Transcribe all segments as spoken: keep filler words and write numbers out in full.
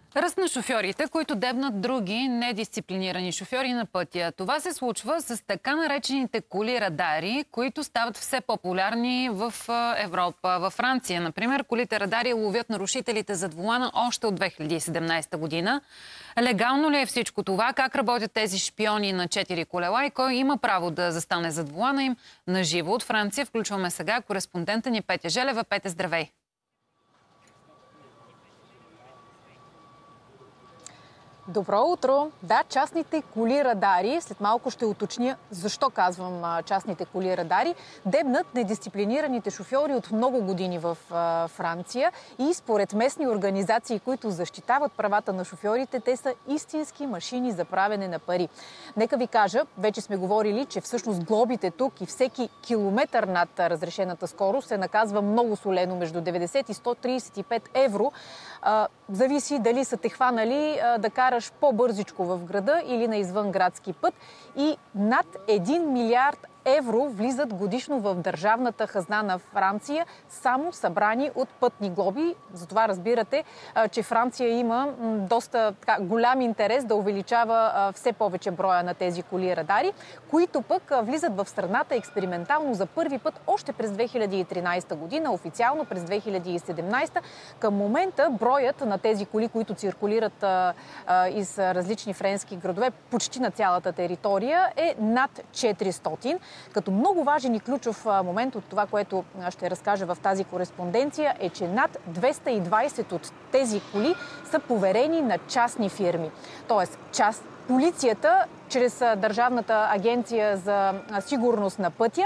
Ръст на шофьорите, които дебнат други недисциплинирани шофьори на пътя. Това се случва с така наречените коли-радари, които стават все популярни в Европа. Във Франция, например, колите-радари ловят нарушителите зад волана още от две хиляди и седемнадесета година. Легално ли е всичко това? Как работят тези шпиони на четири колела и кой има право да застане зад волана им? На живо от Франция включваме сега кореспондента ни Петя Желева. Петя, здравей! Добро утро! Да, частните коли-радари, след малко ще уточня защо казвам а, частните коли-радари, дебнат недисциплинираните шофьори от много години в а, Франция и според местни организации, които защитават правата на шофьорите, те са истински машини за правене на пари. Нека ви кажа, вече сме говорили, че всъщност глобите тук и всеки километър над разрешената скорост се наказва много солено, между деветдесет и сто тридесет и пет евро. А, зависи дали са те хванали а, да караш по-бързичко в града или на извънградски път, и над един милиард евро влизат годишно в държавната хазна на Франция, само събрани от пътни глоби. Затова разбирате, че Франция има доста така, голям интерес да увеличава все повече броя на тези коли-радари, които пък влизат в страната експериментално за първи път още през две хиляди и тринадесета година, официално през две хиляди и седемнадесета. Към момента броят на тези коли, които циркулират а, а, из различни френски градове почти на цялата територия, е над четиристотин. Като много важен и ключов момент от това, което ще разкажа в тази кореспонденция, е, че над двеста и двадесет от тези коли са поверени на частни фирми. Тоест, част, полицията, чрез Държавната агенция за сигурност на пътя,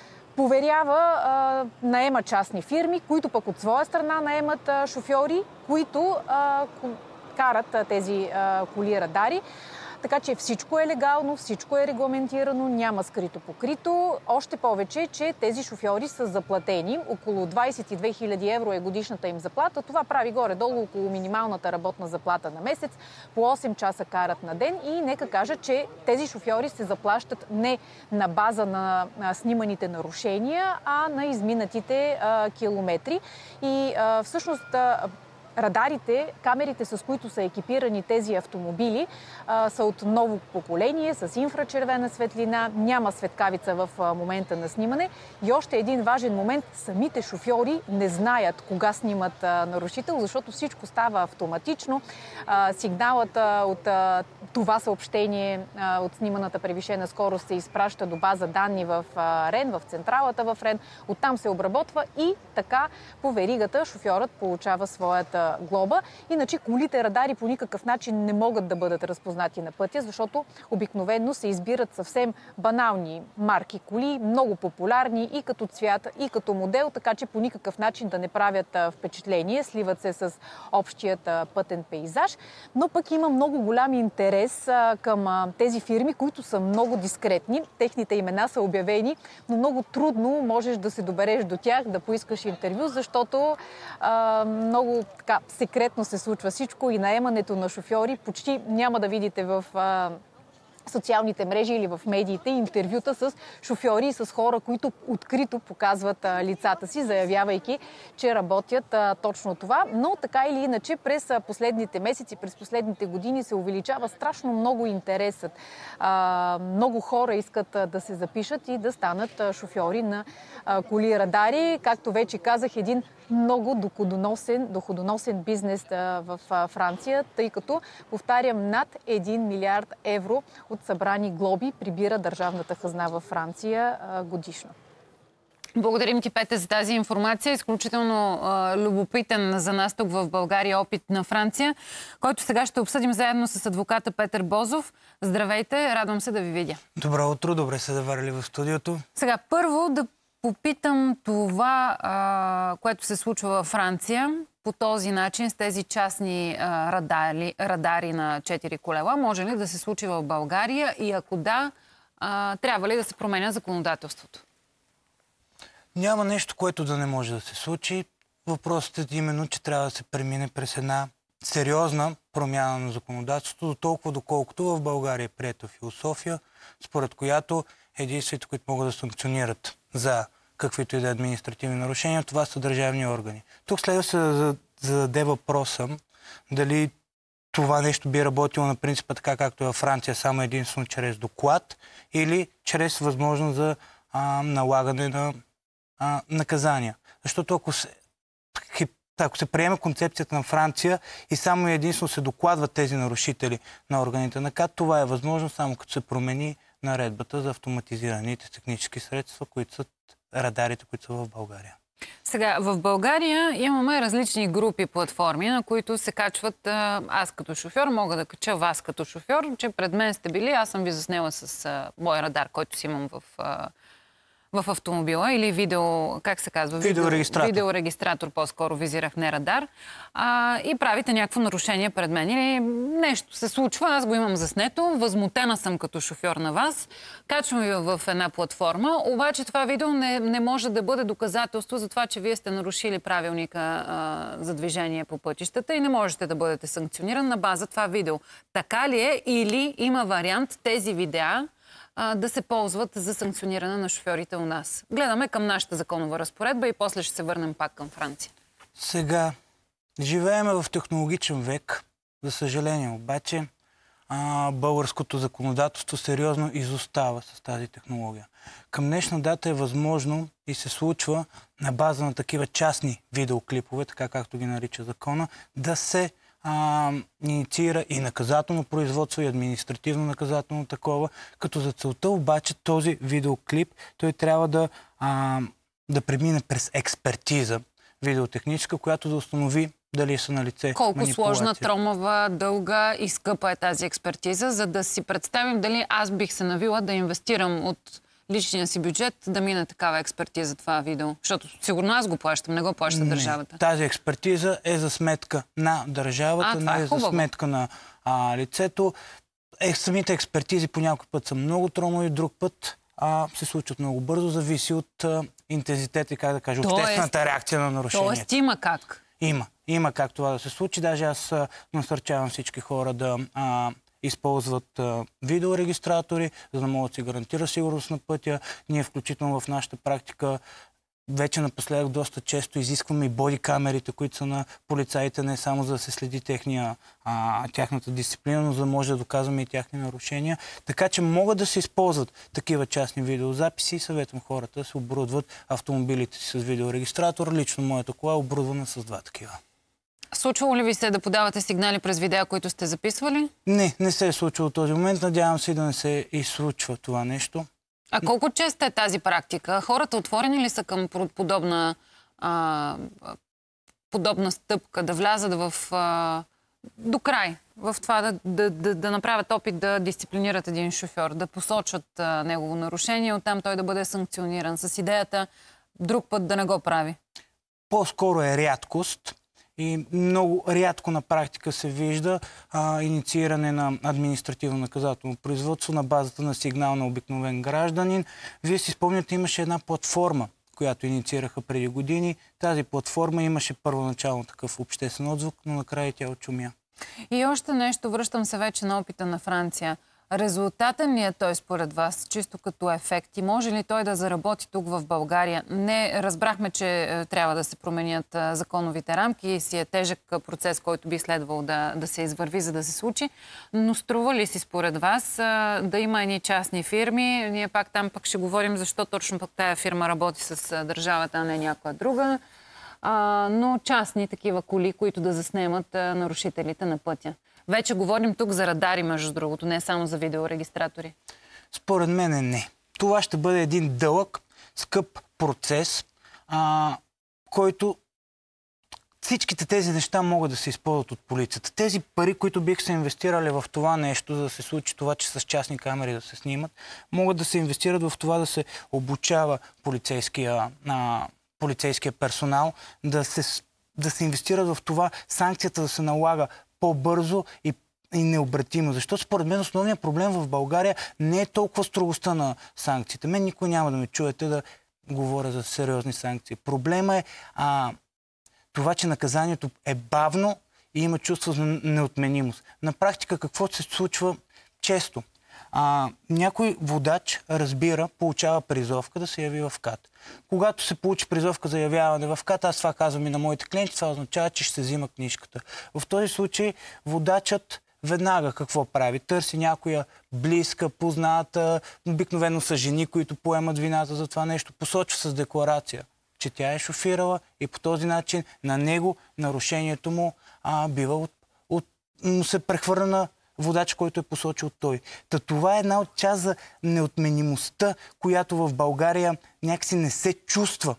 поверява, а, наема частни фирми, които пък от своя страна наемат а, шофьори, които а, карат а, тези а, коли-радари. Така че всичко е легално, всичко е регламентирано, няма скрито покрито. Още повече, че тези шофьори са заплатени. Около двадесет и две хиляди евро е годишната им заплата. Това прави горе-долу около минималната работна заплата на месец. По осем часа карат на ден и нека кажа, че тези шофьори се заплащат не на база на сниманите нарушения, а на изминатите а, километри. И а, всъщност... А, Радарите, камерите, с които са екипирани тези автомобили, а, са от ново поколение, с инфрачервена светлина, няма светкавица в а, момента на снимане. И още един важен момент, самите шофьори не знаят кога снимат а, нарушител, защото всичко става автоматично. А, сигналът а, от а, това съобщение а, от сниманата превишена скорост се изпраща до база данни в а, РЕН, в централата в РЕН, оттам се обработва и така по веригата шофьорът получава своята глоба. Иначе колите-радари по никакъв начин не могат да бъдат разпознати на пътя, защото обикновено се избират съвсем банални марки коли, много популярни и като цвят, и като модел, така че по никакъв начин да не правят впечатление, сливат се с общият пътен пейзаж. Но пък има много голям интерес към тези фирми, които са много дискретни. Техните имена са обявени, но много трудно можеш да се добереш до тях, да поискаш интервю, защото а, много така секретно се случва всичко и наемането на шофьори. Почти няма да видите в а, социалните мрежи или в медиите интервюта с шофьори и с хора, които открито показват а, лицата си, заявявайки, че работят а, точно това. Но така или иначе през последните месеци, през последните години се увеличава страшно много интересът. А, много хора искат а, да се запишат и да станат а, шофьори на а, коли-радари. Както вече казах, един много доходоносен, доходоносен бизнес а, в а, Франция, тъй като, повтарям, над един милиард евро от събрани глоби прибира държавната хазна във Франция а, годишно. Благодарим ти, Пете, за тази информация. Изключително а, любопитен за нас тук в България опит на Франция, който сега ще обсъдим заедно с адвоката Петър Бозов. Здравейте, радвам се да ви видя. Добро утро, добре се заварили в студиото. Сега, първо да попитам това, а, което се случва във Франция по този начин с тези частни а, радари, радари на четири колела. Може ли да се случи в България и ако да, а, трябва ли да се променя законодателството? Няма нещо, което да не може да се случи. Въпросът е именно, че трябва да се премине през една сериозна промяна на законодателството, до толкова доколкото в България е приета философия, според която единствените, които могат да санкционират за каквито и да административни нарушения, това са държавни органи. Тук следва се зададе въпроса дали това нещо би работило на принципа така, както е във Франция, само единствено чрез доклад или чрез възможност за а, налагане на а, наказания. Защото ако се, ако се приеме концепцията на Франция и само единствено се докладват тези нарушители на органите на КАТ, това е възможно само като се промени наредбата за автоматизираните технически средства, които са радарите, които са в България. Сега, в България имаме различни групи платформи, на които се качват аз като шофьор, мога да кача вас като шофьор, че пред мен сте били, аз съм ви заснела с а, мой радар, който си имам в, а, в автомобила, или видео, как се казва? Видеорегистратор. Видеорегистратор, по-скоро визирах, не радар. А, и правите някакво нарушение пред мен. Или нещо се случва, аз го имам заснето, възмутена съм като шофьор на вас, качвам ви в една платформа, обаче това видео не, не може да бъде доказателство за това, че вие сте нарушили правилника а, за движение по пътищата и не можете да бъдете санкциониран на база това видео. Така ли е, или има вариант тези видеа да се ползват за санкциониране на шофьорите у нас? Гледаме към нашата законова разпоредба и после ще се върнем пак към Франция. Сега, живееме в технологичен век. За съжаление обаче, а, българското законодателство сериозно изостава с тази технология. Към днешна дата е възможно и се случва на база на такива частни видеоклипове, така както ги нарича закона, да се А, инициира и наказателно производство, и административно наказателно такова, като за целта обаче този видеоклип той трябва да, а, да премине през експертиза видеотехническа, която да установи дали са на лице колко сложна, тромава, дълга и скъпа е тази експертиза, за да си представим дали аз бих се навила да инвестирам от личния си бюджет да мине такава експертиза това видео. Защото сигурно аз го плащам, не го плаща не, държавата. Тази експертиза е за сметка на държавата, а, не е, е за сметка на а, лицето. Е, самите експертизи по някой път са много тромави, друг път а, се случват много бързо, зависи от а, интензитета и, как да кажа, обществената реакция на нарушението. Тоест има как? Има. Има как това да се случи. Даже аз а, насърчавам всички хора да а, използват а, видеорегистратори, за да могат да си гарантира сигурност на пътя. Ние включително в нашата практика вече напоследък доста често изискваме и боди камерите, които са на полицаите, не само за да се следи техния, а, тяхната дисциплина, но за да може да доказваме и тяхни нарушения. Така че могат да се използват такива частни видеозаписи и съветвам хората да се оборудват автомобилите си с видеорегистратор. Лично моята кола е оборудвана с два такива. Случвало ли ви се да подавате сигнали през видеа, които сте записвали? Не, не се е случило този момент. Надявам се и да не се изслучва това нещо. А колко често е тази практика? Хората отворени ли са към подобна, а, подобна стъпка, да влязат в, а, до край, в това да, да, да, да направят опит да дисциплинират един шофьор, да посочат а, негово нарушение, оттам той да бъде санкциониран с идеята друг път да не го прави? По-скоро е рядкост. И много рядко на практика се вижда а, иницииране на административно-наказателно производство на базата на сигнал на обикновен гражданин. Вие си спомняте, имаше една платформа, която инициираха преди години. Тази платформа имаше първоначално такъв обществен отзвук, но накрая тя очумя. И още нещо, връщам се вече на опита на Франция. Резултатен ли е той според вас, чисто като ефект? И може ли той да заработи тук в България? Не, разбрахме, че е, трябва да се променят е, законовите рамки и си е тежък процес, който би следвал да, да се извърви, за да се случи. Но струва ли си според вас е, да има едни частни фирми? Ние пак там пък ще говорим защо точно пък тая фирма работи с е, държавата, а не някоя друга. А, но частни такива коли, които да заснемат е, нарушителите на пътя. Вече говорим тук за радари, между другото, не само за видеорегистратори. Според мен не. Това ще бъде един дълъг, скъп процес, а, който всичките тези неща могат да се използват от полицията. Тези пари, които бих се инвестирали в това нещо, за да се случи това, че с частни камери да се снимат, могат да се инвестират в това да се обучава полицейския, а, полицейския персонал, да се, да се инвестират в това санкцията да се налага по-бързо и, и необратимо. Защото според мен основният проблем в България не е толкова строгостта на санкциите. Мен никой няма да ме чуете да говоря за сериозни санкции. Проблема е а, това, че наказанието е бавно и има чувство за неотменимост. На практика какво се случва често? А, някой водач разбира, получава призовка да се яви в КАТ. Когато се получи призовка за явяване в КАТ, аз това казвам и на моите клиенти, това означава, че ще се взима книжката. В този случай водачът веднага какво прави? Търси някоя близка, позната, обикновено са жени, които поемат вината за това нещо, посочва с декларация, че тя е шофирала и по този начин на него нарушението му а, бива от, от, му се прехвърля на водач, който е посочил той. Та това е една от част за неотменимостта, която в България някакси не се чувства.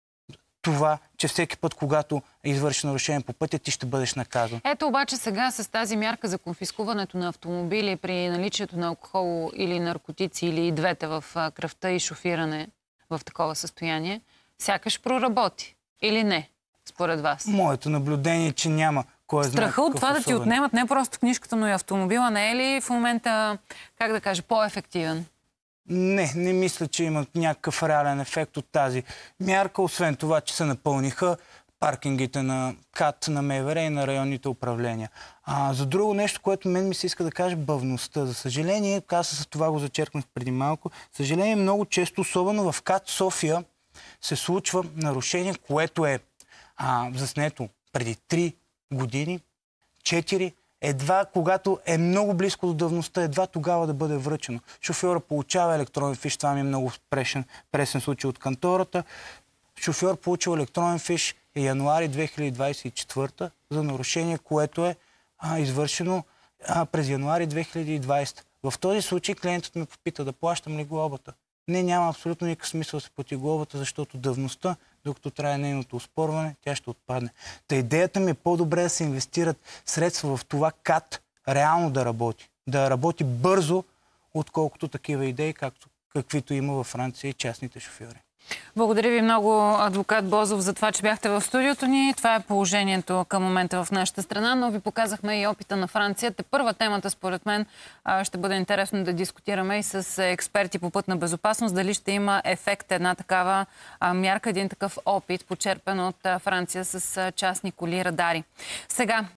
Това, че всеки път, когато извършиш нарушение по пътя, ти ще бъдеш наказан. Ето обаче сега с тази мярка за конфискуването на автомобили при наличието на алкохол или наркотици или и двете в кръвта и шофиране в такова състояние, сякаш проработи. Или не, според вас? Моето наблюдение е, че няма кой знае Страха от това особен. да ти отнемат не просто книжката, но и автомобила, не е ли в момента, как да кажа, по-ефективен? Не, не мисля, че има някакъв реален ефект от тази мярка, освен това, че се напълниха паркингите на КАТ, на МВР и на районните управления. А, за друго нещо, което мен ми се иска да кажа, бавността. За съжаление, аз с това го зачеркнах преди малко, за съжаление много често, особено в КАТ София, се случва нарушение, което е а, заснето преди три години, четири, едва когато е много близко до давността, едва тогава да бъде връчено. Шофьора получава електронен фиш, това ми е много пресен, пресен случай от кантората. Шофьор получил електронен фиш е януари две хиляди двадесет и четвърта за нарушение, което е а, извършено а, през януари две хиляди и двадесета. В този случай клиентът ме попита да плащам ли глобата. Не, няма абсолютно никакъв смисъл да се плати глобата, защото давността, докато трае нейното оспорване, тя ще отпадне. Та идеята ми е по-добре да се инвестират средства в това КАТ реално да работи. Да работи бързо, отколкото такива идеи, както, каквито има във Франция и частните шофьори. Благодаря ви много, адвокат Бозов, за това, че бяхте в студиото ни. Това е положението към момента в нашата страна, но ви показахме и опита на Франция. Те първа темата, според мен, ще бъде интересно да дискутираме и с експерти по пътна безопасност, дали ще има ефект една такава мярка, един такъв опит, почерпен от Франция с частни коли радари. Сега